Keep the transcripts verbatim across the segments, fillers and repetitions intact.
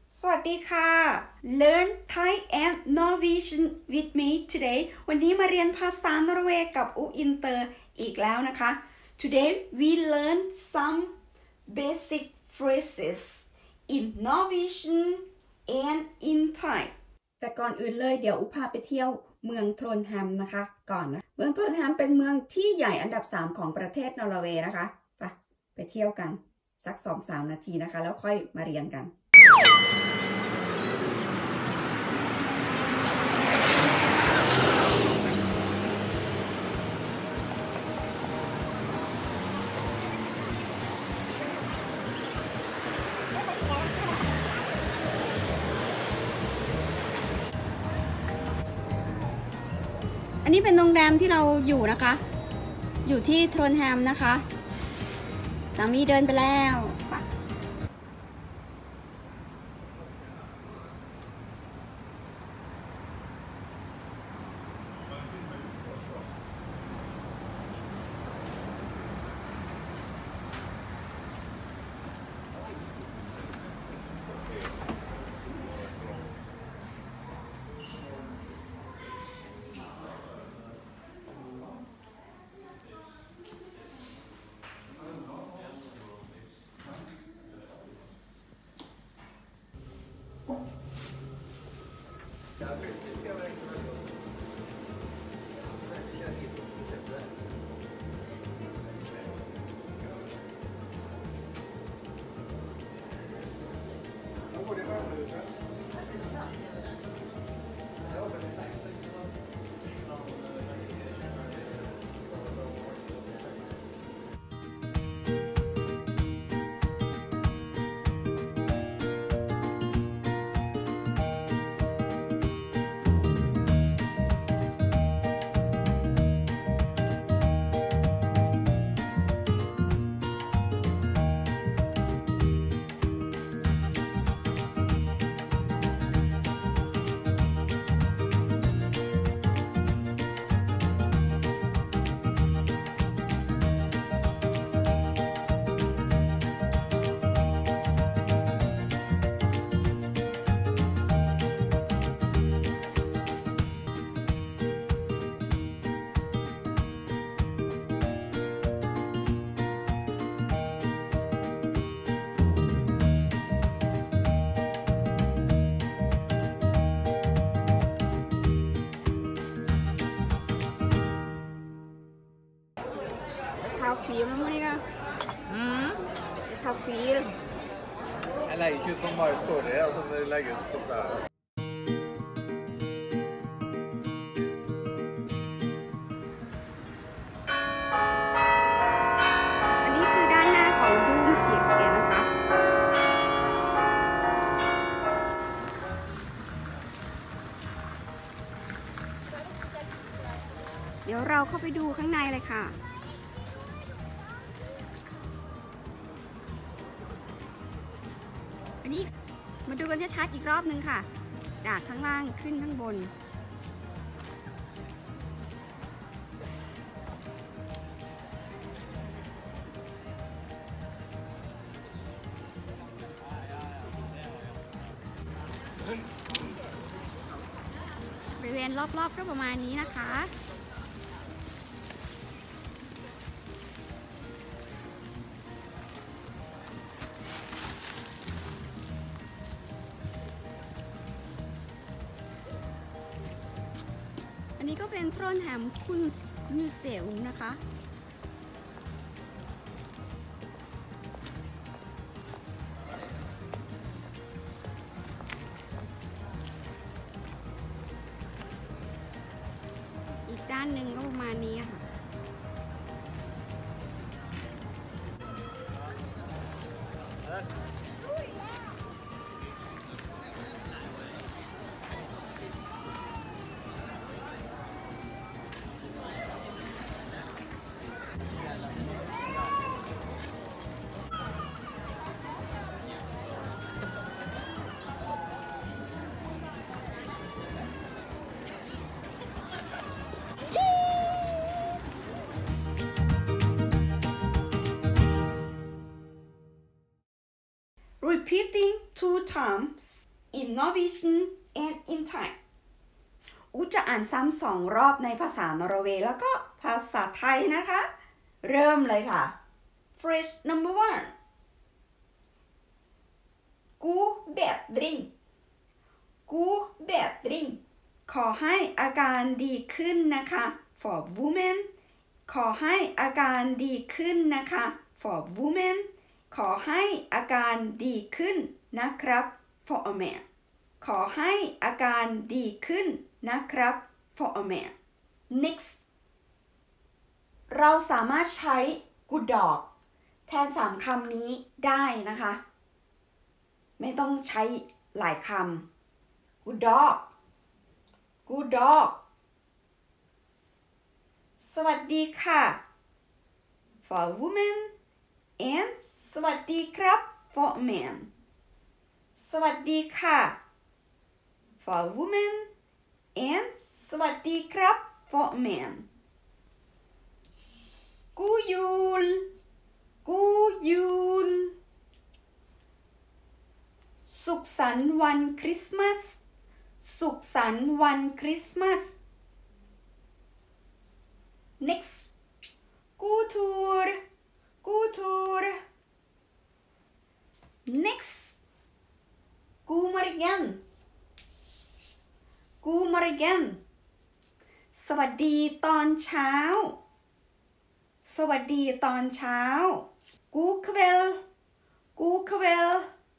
สวัสดีค่ะ Learn Thai and Norwegian with me today วันนี้มาเรียนภาษานอร์เวย์กับอุอินเตอร์อีกแล้วนะคะ Today we learn some basic phrases in Norwegian and in Thai แต่ก่อนอื่นเลยเดี๋ยวอุพาไปเที่ยวเมืองโทรนแฮมนะคะก่อนนะเมืองโทรนแฮมเป็นเมืองที่ใหญ่อันดับสามของประเทศนอร์เวย์นะคะไปไปเที่ยวกันสัก สองถึงสาม นาทีนะคะแล้วค่อยมาเรียนกันอันนี้เป็นโรงแรมที่เราอยู่นะคะอยู่ที่โทรนแฮมนะคะสามีเดินไปแล้วFilm Monica. Mm. Ta film. Jeg legger ikke ut noen bare story, altså når jeg legger ut sånn der. อันนี้คือด้านหน้าของรูมชิปเนี่ยนะคะเดี๋ยวเราเข้าไปดูข้างในเลยค่ะอันนี้มาดูกันชัดๆอีกรอบนึงค่ะจากข้างล่างขึ้นข้างบนบริเวณรอบๆก็ประมาณนี้นะคะอันนี้ก็เป็นโทรนแฮมคุณมิวเซียมนะคะอีกด้านหนึ่งก็ประมาณนี้ค่ะRepeating to two times in Norwegian and in Thai อูจะอ่านซ้ำสองรอบในภาษานอร์เวย์แล้วก็ภาษาไทยนะคะเริ่มเลยค่ะ Phrase number one God bedring God bedring ขอให้อาการดีขึ้นนะคะ for women ขอให้อาการดีขึ้นนะคะ for women ขอให้อาการดีขึ้นนะครับ for a man ขอให้อาการดีขึ้นนะครับ for a man next เราสามารถใช้ good dog แทนสามคำนี้ได้นะคะไม่ต้องใช้หลายคำ good dog good dog สวัสดีค่ะ for women and สวัสดีครับ for men สวัสดีค่ะ for women and สวัสดีครับ for men กูยูลกูยูลสุขสันต์วันคริสต์มาสสุขสันต์วันคริสต์มาส next กูทูร์กูทูร์ next กูมาร์กันกูมาร์กันสวัสดีตอนเช้าสวัสดีตอนเช้ากูคเวลกูคเวล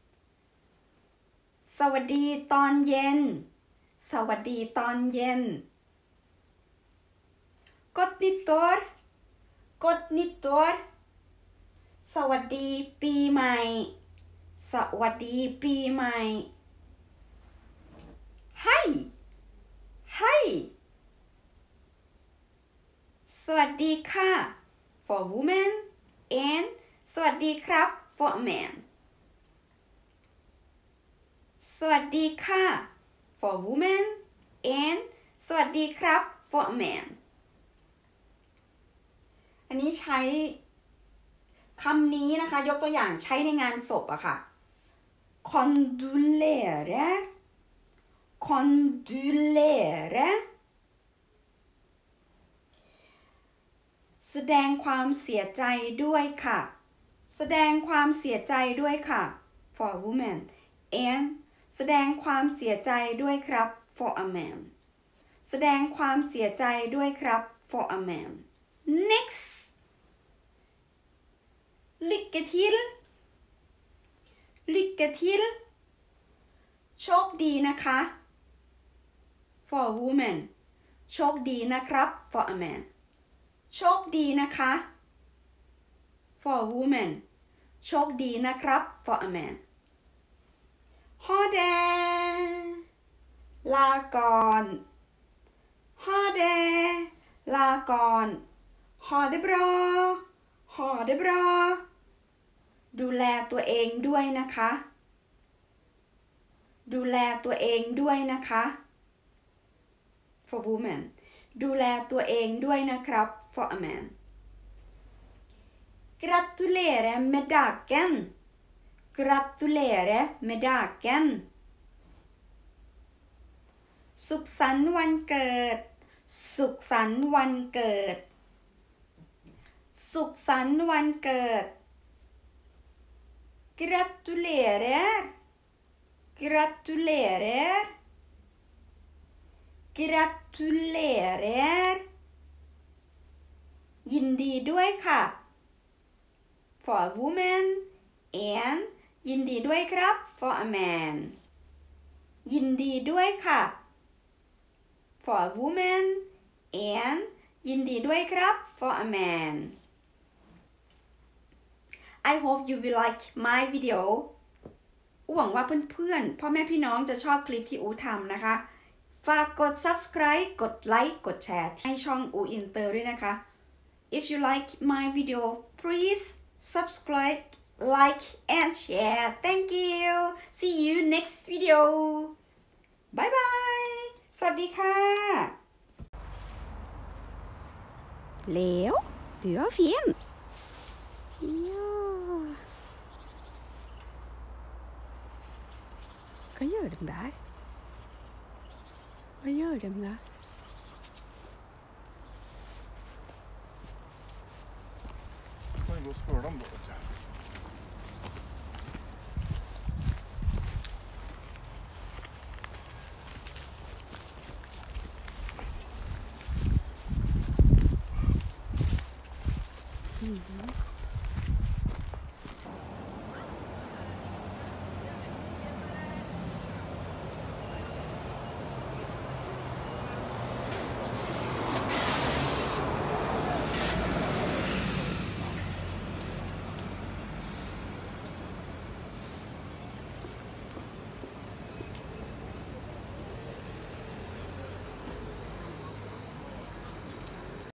สวัสดีตอนเย็นสวัสดีตอนเย็นกดนิตอร์กดนิตอร์สวัสดีปีใหม่สวัสดีปีใหม่ให้ให้สวัสดีค่ะ for women and สวัสดีครับ for a man สวัสดีค่ะ for women and สวัสดีครับ for a man อันนี้ใช้คำนี้นะคะยกตัวอย่างใช้ในงานศพอะค่ะ condolere condolere แสดงความเสียใจด้วยค่ะแสดงความเสียใจด้วยค่ะ for women and แสดงความเสียใจด้วยครับ for a man แสดงความเสียใจด้วยครับ for a man next lycka till lycka till โชคดีนะคะ for a woman โชคดีนะครับ for a man โชคดีนะคะ for a woman โชคดีนะครับ for a man ฮอเดลาก่อนฮอเดลาก่อนฮอเดบรอฮอเดบรอดูแลตัวเองด้วยนะคะดูแลตัวเองด้วยนะคะ for woman ดูแลตัวเองด้วยนะครับ for a man Gratulerer med dagen Gratulerer med dagen สุขสันต์วันเกิดสุขสันต์วันเกิดสุขสันต์วันเกิด Gratulerer Gratulerer Gratulerer ยินดีด้วยค่ะ for a woman and ยินดีด้วยครับ for a man ยินดีด้วยค่ะ for a woman and ยินดีด้วยครับ for a man I hope you will like my video หวังว่าเพื่อนๆพ่อแม่พี่น้องจะชอบคลิปที่อูทำนะคะฝากกด subscribe กดไลค์กดแชร์ให้ช่องอูอินเตอร์ด้วยนะคะ If you like my video please subscribe like and share thank you see you next video bye bye สวัสดีค่ะแล้ว du er fin ja Hva gjør de der? Hva gjør de der? Kan gå og spørre dem da, vet du.